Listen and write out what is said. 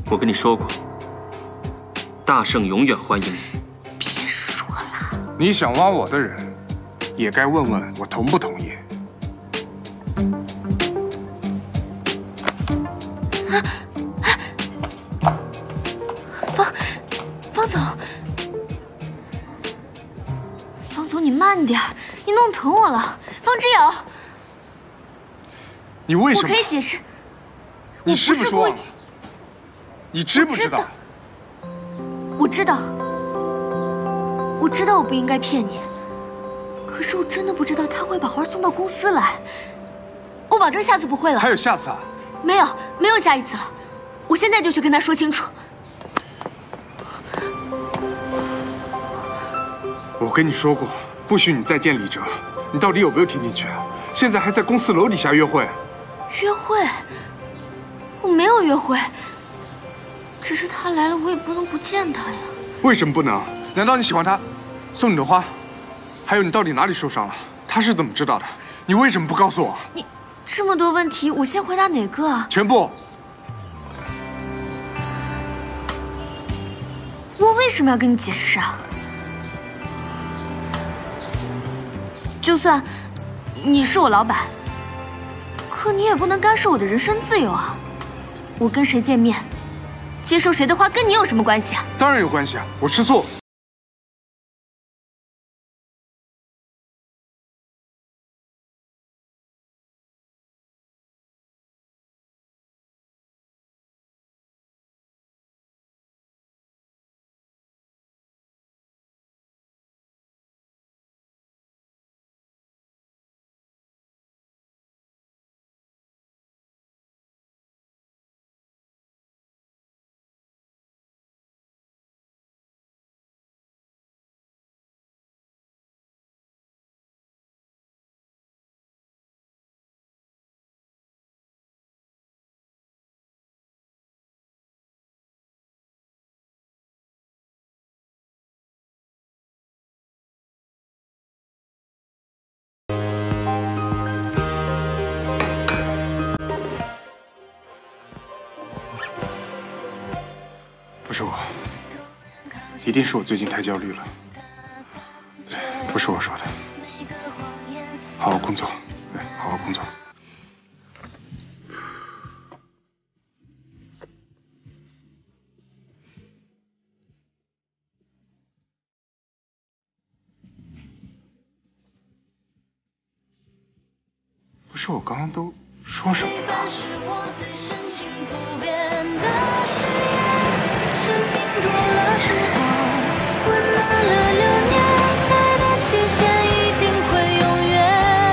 我跟你说过，大圣永远欢迎你。 别说了。 你想挖我的人，也该问问我同不同意。 方总，方总，你慢点，你弄疼我了。方之遥， 你为什么？ 我可以解释。 你是不是忘了？你知不知道？ 我知道，我知道我不应该骗你，可是我真的不知道他会把花送到公司来。我保证下次不会了。 还有下次啊？ 没有下一次了。我现在就去跟他说清楚。 我跟你说过，不许你再见李哲。你到底有没有听进去啊？现在还在公司楼底下约会。 约会？我没有约会，只是他来了，我也不能不见他呀。 为什么不能？难道你喜欢他？送你的花，还有你到底哪里受伤了？他是怎么知道的？你为什么不告诉我？ 你这么多问题，我先回答哪个啊？ 全部。 我为什么要跟你解释啊？就算你是我老板，可你也不能干涉我的人身自由啊！我跟谁见面，接受谁的话，跟你有什么关系啊？ 当然有关系啊！我吃素。不是我，一定是我最近太焦虑了。对，不是我说的。好好工作，对，好好工作。不是我刚刚都说什么了？